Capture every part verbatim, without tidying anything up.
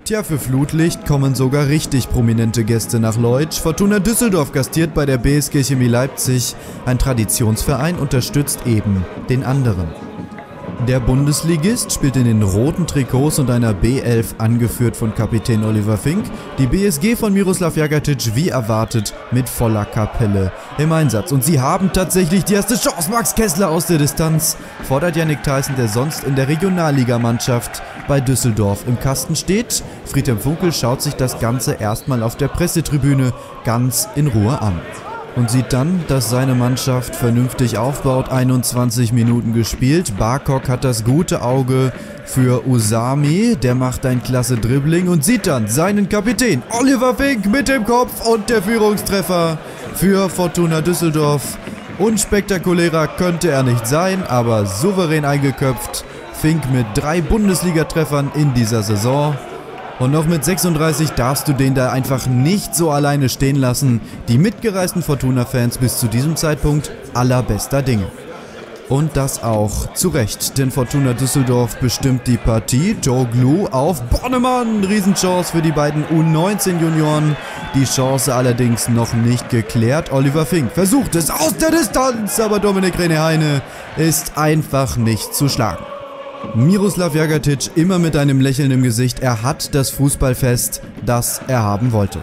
Tja, für Flutlicht kommen sogar richtig prominente Gäste nach Leutsch. Fortuna Düsseldorf gastiert bei der B S G Chemie Leipzig. Ein Traditionsverein unterstützt eben den anderen. Der Bundesligist spielt in den roten Trikots und einer B elf, angeführt von Kapitän Oliver Fink. Die B S G von Miroslav Jagatic wie erwartet mit voller Kapelle im Einsatz. Und sie haben tatsächlich die erste Chance. Max Kessler aus der Distanz fordert Yannick Theissen, der sonst in der Regionalligamannschaft bei Düsseldorf im Kasten steht. Friedhelm Funkel schaut sich das Ganze erstmal auf der Pressetribüne ganz in Ruhe an. Und sieht dann, dass seine Mannschaft vernünftig aufbaut. einundzwanzig Minuten gespielt. Barkok hat das gute Auge für Usami. Der macht ein klasse Dribbling und sieht dann seinen Kapitän Oliver Fink mit dem Kopf und der Führungstreffer für Fortuna Düsseldorf. Unspektakulärer könnte er nicht sein, aber souverän eingeköpft. Fink mit drei Bundesliga-Treffern in dieser Saison. Und noch mit sechsunddreißig darfst du den da einfach nicht so alleine stehen lassen. Die mitgereisten Fortuna-Fans bis zu diesem Zeitpunkt allerbester Dinge. Und das auch zu Recht, denn Fortuna Düsseldorf bestimmt die Partie. Joe Glue auf Bornemann, Riesenchance für die beiden U neunzehn Junioren. Die Chance allerdings noch nicht geklärt. Oliver Fink versucht es aus der Distanz, aber Dominik René-Heine ist einfach nicht zu schlagen. Miroslav Jagatic immer mit einem Lächeln im Gesicht. Er hat das Fußballfest, das er haben wollte.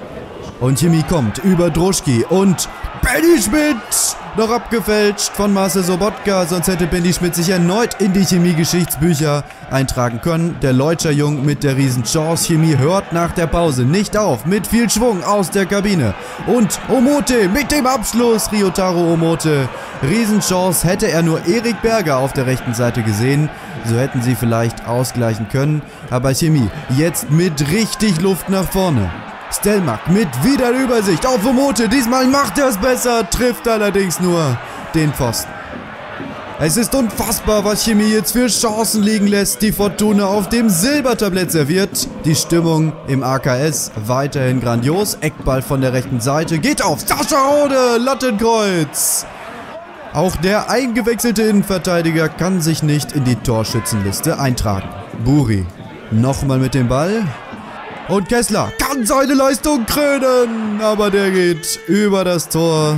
Und Chemie kommt über Droschky und Benny Schmidt noch abgefälscht von Marcel Sobotka. Sonst hätte Benny Schmidt sich erneut in die Chemie-Geschichtsbücher eintragen können. Der Leutscher Jung mit der Riesenchance. Chemie hört nach der Pause nicht auf. Mit viel Schwung aus der Kabine. Und Omote mit dem Abschluss. Ryotaro Omote. Riesenchance. Hätte er nur Erik Berger auf der rechten Seite gesehen, so hätten sie vielleicht ausgleichen können. Aber Chemie jetzt mit richtig Luft nach vorne. Stelmack mit wieder Übersicht auf Omote. Diesmal macht er es besser, trifft allerdings nur den Pfosten. Es ist unfassbar, was Chemie jetzt für Chancen liegen lässt. Die Fortuna auf dem Silbertablett serviert. Die Stimmung im A K S weiterhin grandios. Eckball von der rechten Seite geht auf Sascha Rode, Lattenkreuz. Auch der eingewechselte Innenverteidiger kann sich nicht in die Torschützenliste eintragen. Buri nochmal mit dem Ball. Und Kessler kann seine Leistung krönen, aber der geht über das Tor.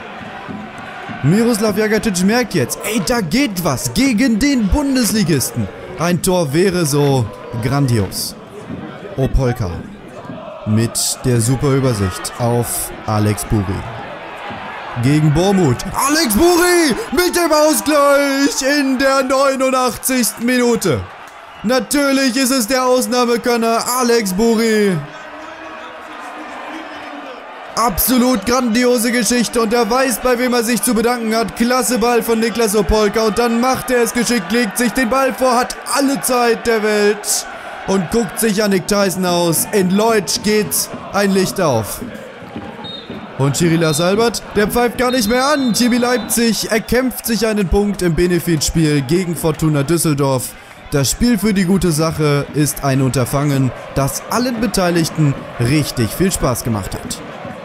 Miroslav Jagatic merkt jetzt, ey, da geht was gegen den Bundesligisten. Ein Tor wäre so grandios. Opolka mit der super Übersicht auf Alex Buri. Gegen Bormuth. Alex Buri mit dem Ausgleich in der neunundachtzigsten Minute. Natürlich ist es der Ausnahmekönner Alex Buri. Absolut grandiose Geschichte und er weiß, bei wem er sich zu bedanken hat. Klasse Ball von Niklas Opolka und dann macht er es geschickt, legt sich den Ball vor, hat alle Zeit der Welt und guckt sich Yannick Theissen aus. In Leutsch geht ein Licht auf. Und Chirilas Albert, der pfeift gar nicht mehr an. Chemie Leipzig erkämpft sich einen Punkt im Benefizspiel gegen Fortuna Düsseldorf. Das Spiel für die gute Sache ist ein Unterfangen, das allen Beteiligten richtig viel Spaß gemacht hat.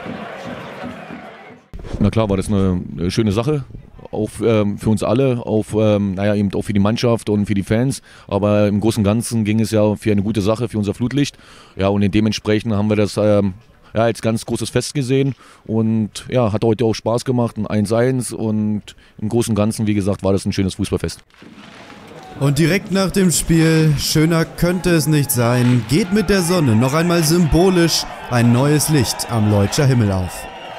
Na klar, war das eine schöne Sache, auch ähm, für uns alle, auch, ähm, naja, eben auch für die Mannschaft und für die Fans. Aber im Großen und Ganzen ging es ja für eine gute Sache, für unser Flutlicht. Ja, und dementsprechend haben wir das ähm, ja, als ganz großes Fest gesehen und ja, hat heute auch Spaß gemacht, ein eins eins und im Großen und Ganzen, wie gesagt, war das ein schönes Fußballfest. Und direkt nach dem Spiel, schöner könnte es nicht sein, geht mit der Sonne noch einmal symbolisch ein neues Licht am Leutscher Himmel auf.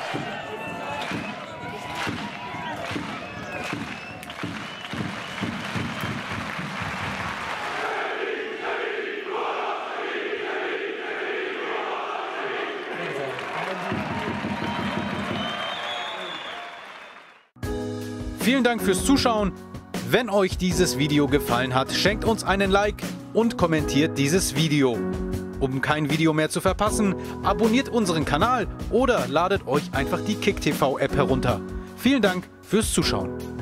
Vielen Dank fürs Zuschauen. Wenn euch dieses Video gefallen hat, schenkt uns einen Like und kommentiert dieses Video. Um kein Video mehr zu verpassen, abonniert unseren Kanal oder ladet euch einfach die KickTV App herunter. Vielen Dank fürs Zuschauen.